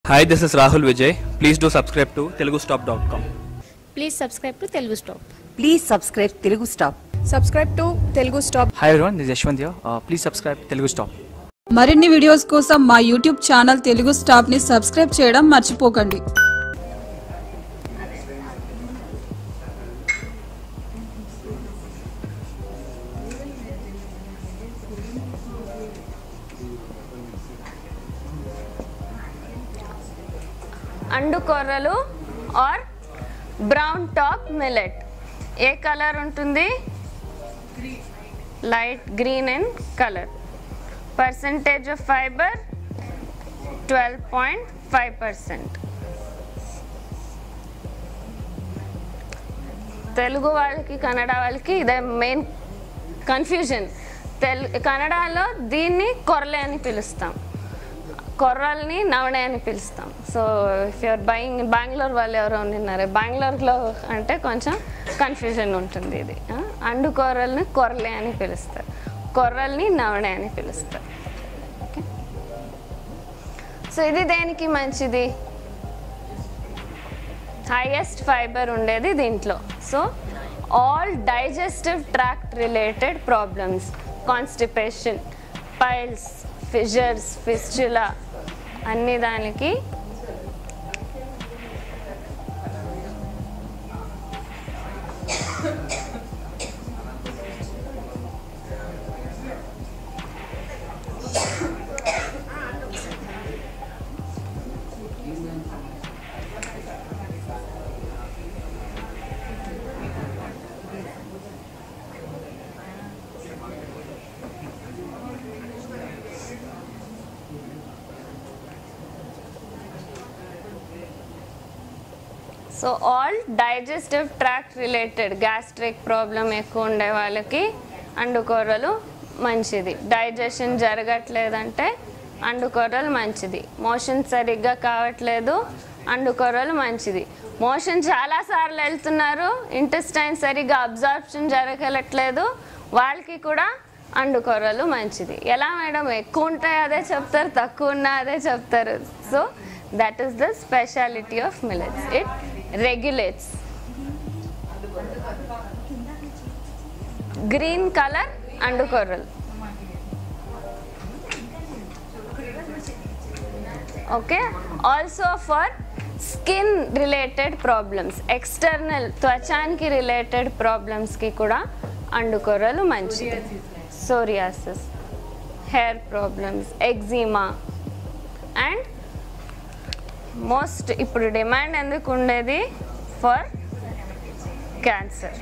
Hi, this is Rahul Vijay. Please do subscribe to telugustop.com. Please subscribe to Telugu Stop. Please subscribe Telugu Stop. Subscribe to Telugu Stop. Hi everyone, this is Yashwant here. Please subscribe Telugu Stop. మరిన్ని videos కోసం మా YouTube channel Telugu stop ని subscribe చేయడం మర్చిపోకండి. అండు కొర్రలు or brown top millet ఏ colour ఉంటుంది? Light green in colour. Percentage of fibre 12.5%. Telugu వాళ్ళకి కన్నడ వాళ్ళకి ఇదే మెయిన్ కన్ఫ్యూజన్. కన్నడలో దీన్ని కొర్రలే అని పిలుస్తాం, కొర్రల్ని నవణే అని పిలుస్తాం. So if you're buying Bengaluru వాళ్ళు ఎవరో ఉన్నారు, బెంగళూరులో అంటే కొంచెం కన్ఫ్యూజన్ ఉంటుంది. ఇది అండు కొర్రల్ని కొర్రలే అని పిలుస్తారు, కొర్రల్ని నవణే అని పిలుస్తారు. ఓకే, సో ఇది దేనికి మంచిది? హైయెస్ట్ ఫైబర్ ఉండేది దీంట్లో. So all digestive tract related problems, constipation, piles, fissures, fistula, అన్ని దానికి so all digestive tract related, gastric problem ఎక్కువ ఉండే వాళ్ళకి అండుకొర్రలు మంచిది. డైజెషన్ జరగట్లేదంటే అండుకొర్రలు మంచిది. మోషన్ సరిగ్గా కావట్లేదు, అండుకొర్రలు మంచిది. మోషన్ చాలాసార్లు వెళ్తున్నారు, ఇంటెస్టైన్ సరిగ్గా అబ్జార్ప్షన్ జరగట్లేదు, వాళ్ళకి కూడా అండుకొర్రలు మంచిది. ఎలా మేడం, ఎక్కువ ఉంటాయి అదే చెప్తారు, తక్కువ ఉన్నా అదే చెప్తారు. So that is the speciality of millets. It regulates. Green color అండుకొర్రలు. Okay, also for skin related problems, external త్వచానికి రిలేటెడ్ ప్రాబ్లమ్స్కి కూడా అండుకొర్రలు మంచిది. Psoriasis, hair problems, eczema and most ఇప్పుడు డిమాండ్ ఎందుకు ఉండేది? For cancer.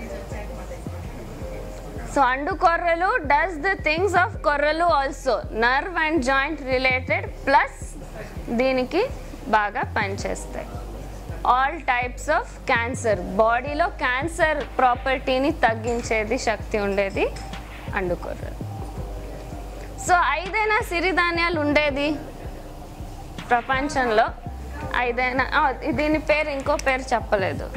సో అండుకొర్రలు డస్ ద థింగ్స్ ఆఫ్ కొర్రలు also, nerve and joint related, plus దీనికి బాగా పనిచేస్తాయి. ఆల్ టైప్స్ ఆఫ్ క్యాన్సర్, బాడీలో క్యాన్సర్ ప్రాపర్టీని తగ్గించేది శక్తి ఉండేది అండుకొర్రలు. సో 5 సిరిధాన్యాలు ఉండేది ప్రపంచంలో. 5 దీని పేరు, ఇంకో పేరు చెప్పలేదు.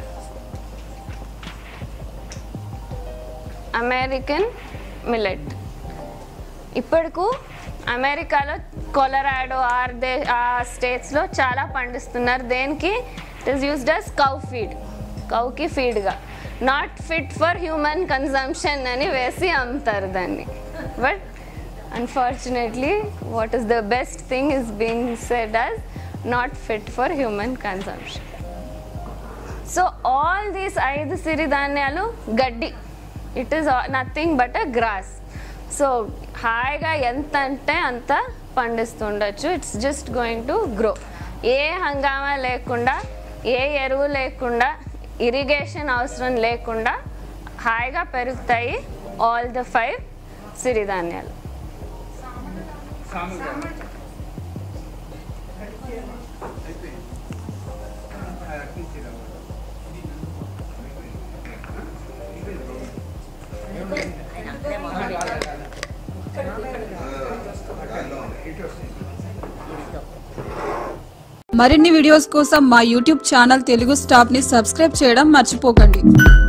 American millet. ఇప్పటికు అమెరికాలో కొలరాడో ఆ స్టేట్స్లో చాలా పండిస్తున్నారు. దేనికి? It is used as cow feed, కౌకి ఫీడ్గా. Not fit for human consumption అని వేసి అమ్ముతారు దాన్ని. But unfortunately what is the best thing is being said as not fit for human consumption. So all these 5 సిరిధాన్యాలు గడ్డి, it is nothing but a grass. So హాయిగా ఎంత అంటే అంత పండిస్తుండొచ్చు. It's just going to grow. ఏ హంగామా లేకుండా, ఏ ఎరువు లేకుండా, ఇరిగేషన్ అవసరం లేకుండా హాయిగా పెరుగుతాయి ఆల్ ద 5 సిరిధాన్యాలు. మరిన్ని వీడియోస్ కోసం మా యూట్యూబ్ ఛానల్ తెలుగు స్టాప్ ని సబ్స్క్రైబ్ చేయడం మర్చిపోకండి.